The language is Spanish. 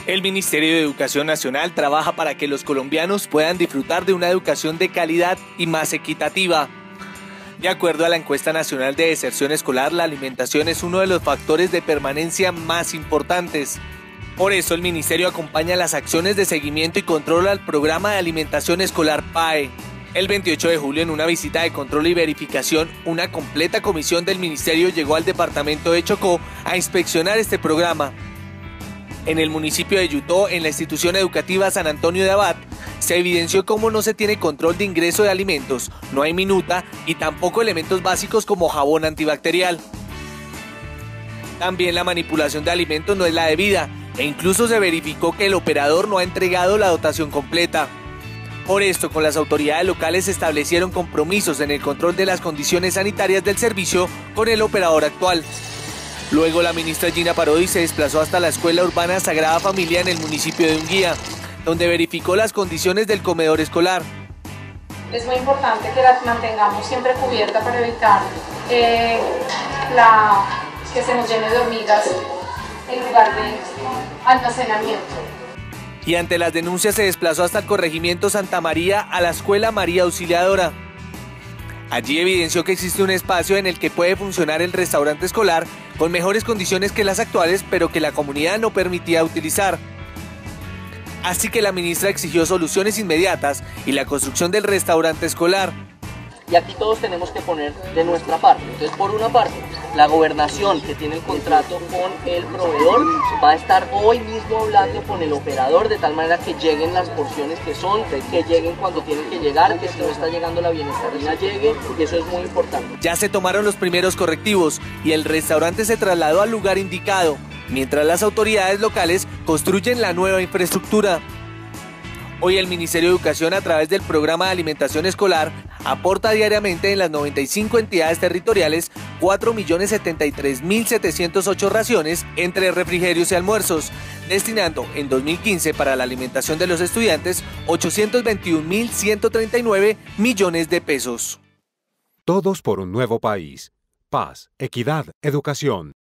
El Ministerio de Educación Nacional trabaja para que los colombianos puedan disfrutar de una educación de calidad y más equitativa. De acuerdo a la encuesta nacional de deserción escolar, la alimentación es uno de los factores de permanencia más importantes. Por eso el Ministerio acompaña las acciones de seguimiento y control al programa de alimentación escolar PAE. El 28 de julio, en una visita de control y verificación, una completa comisión del Ministerio llegó al departamento de Chocó a inspeccionar este programa. En el municipio de Yutó, en la institución educativa San Antonio de Abad, se evidenció cómo no se tiene control de ingreso de alimentos, no hay minuta y tampoco elementos básicos como jabón antibacterial. También la manipulación de alimentos no es la debida e incluso se verificó que el operador no ha entregado la dotación completa. Por esto, con las autoridades locales se establecieron compromisos en el control de las condiciones sanitarias del servicio con el operador actual. Luego la ministra Gina Parodi se desplazó hasta la Escuela Urbana Sagrada Familia en el municipio de Unguía, donde verificó las condiciones del comedor escolar. Es muy importante que las mantengamos siempre cubiertas para evitar que se nos llene de hormigas en lugar de almacenamiento. Y ante las denuncias se desplazó hasta el corregimiento Santa María a la Escuela María Auxiliadora. Allí evidenció que existe un espacio en el que puede funcionar el restaurante escolar con mejores condiciones que las actuales, pero que la comunidad no permitía utilizar. Así que la ministra exigió soluciones inmediatas y la construcción del restaurante escolar. Y aquí todos tenemos que poner de nuestra parte. Entonces, por una parte, la gobernación que tiene el contrato con el proveedor va a estar hoy mismo hablando con el operador de tal manera que lleguen las porciones que son, que lleguen cuando tienen que llegar, que si no está llegando la bienestarina llegue, y eso es muy importante. Ya se tomaron los primeros correctivos y el restaurante se trasladó al lugar indicado, mientras las autoridades locales construyen la nueva infraestructura. Hoy el Ministerio de Educación, a través del programa de alimentación escolar, aporta diariamente en las 95 entidades territoriales 4.073.708 raciones entre refrigerios y almuerzos, destinando en 2015 para la alimentación de los estudiantes 821.139 millones de pesos. Todos por un nuevo país. Paz, equidad, educación.